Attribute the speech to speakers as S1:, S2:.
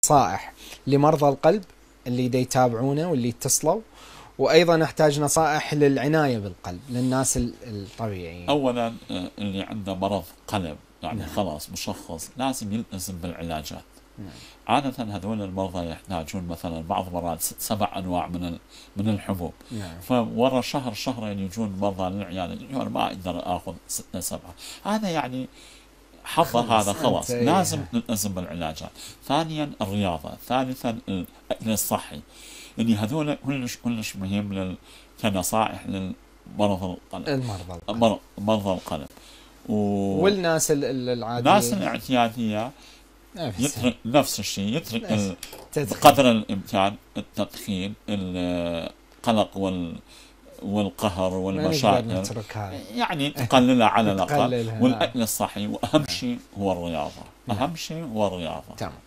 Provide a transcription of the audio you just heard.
S1: نصائح لمرضى القلب اللي دا يتابعونا واللي يتصلوا، وأيضا نحتاج نصائح للعناية بالقلب للناس الطبيعيين.
S2: أولا اللي عنده مرض قلب يعني خلاص مشخص لازم يلتزم بالعلاجات. عادة هذول المرضى يحتاجون مثلا بعض مرات 6-7 أنواع من الحبوب. فورا شهر شهرين يجون مرضى للعيادة يقول ما أقدر آخذ 6-7. هذا يعني حظه هذا خلاص لازم نلتزم بالعلاجات. ثانيا الرياضة. ثالثا الأكل الصحي. يعني هذول كلش مهم كنصائح للمرضى القلب. مرضى القلب
S1: والناس العادية،
S2: الناس الاعتيادية يترك نفس الشيء، يترك قدر الإمكان التدخين، القلق والقهر والمشاكل يعني تقللها على الأقل، والأكل الصحي، وأهم شيء هو الرياضة. أهم شيء هو الرياضة.
S1: تمام.